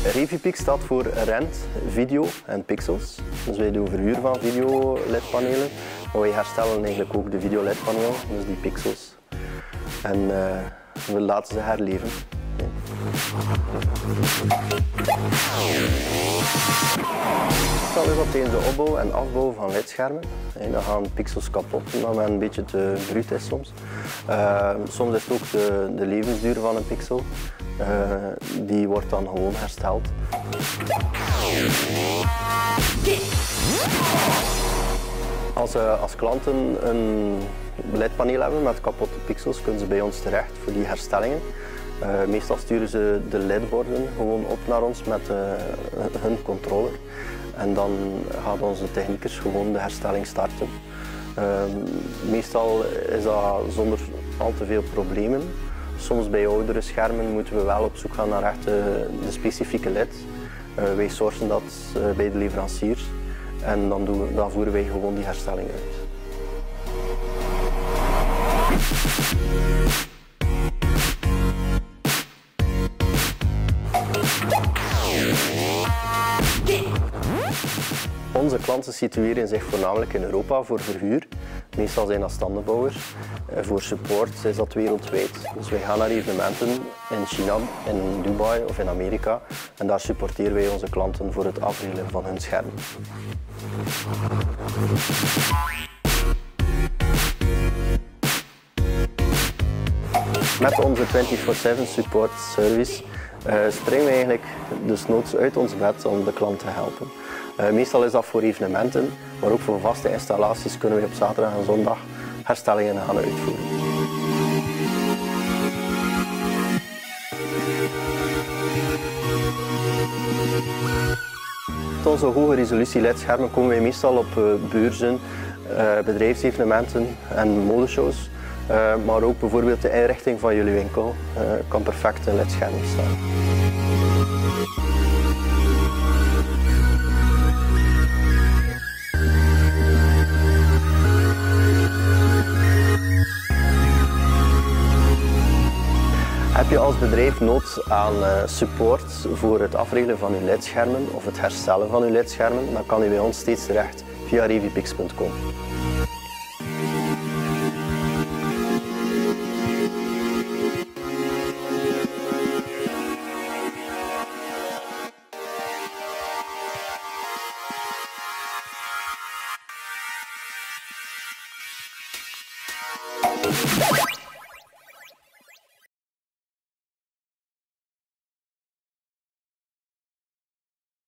Revipix staat voor rent, video en pixels. Dus wij doen verhuur van video-ledpanelen, maar wij herstellen eigenlijk ook de video-ledpaneel, dus die pixels. En we laten ze herleven. Meestal is dat tijdens de opbouw en afbouw van ledschermen. Dan gaan pixels kapot, omdat men een beetje te bruut is soms. Soms is het ook de levensduur van een pixel. Die wordt dan gewoon hersteld. Als klanten een ledpaneel hebben met kapotte pixels, kunnen ze bij ons terecht voor die herstellingen. Meestal sturen ze de ledborden gewoon op naar ons met hun controller. En dan gaan onze techniekers gewoon de herstelling starten. Meestal is dat zonder al te veel problemen. Soms bij oudere schermen moeten we wel op zoek gaan naar echt de specifieke led. Wij sourcen dat bij de leverancier en dan voeren wij gewoon die herstelling uit. Onze klanten situeren zich voornamelijk in Europa voor verhuur. Meestal zijn dat standenbouwers. Voor support is dat wereldwijd. Dus wij gaan naar evenementen in China, in Dubai of in Amerika. En daar supporteren wij onze klanten voor het afregelen van hun schermen. Met onze 24/7 support service springen we eigenlijk desnoods uit ons bed om de klant te helpen. Meestal is dat voor evenementen, maar ook voor vaste installaties kunnen we op zaterdag en zondag herstellingen gaan uitvoeren. Met onze hoge resolutie ledschermen komen wij meestal op beurzen, bedrijfsevenementen en modeshows. Maar ook bijvoorbeeld de inrichting van jullie winkel kan perfect in ledschermen staan. Heb je als bedrijf nood aan support voor het afregelen van uw ledschermen of het herstellen van uw ledschermen, dan kan u bij ons steeds terecht via revipix.com.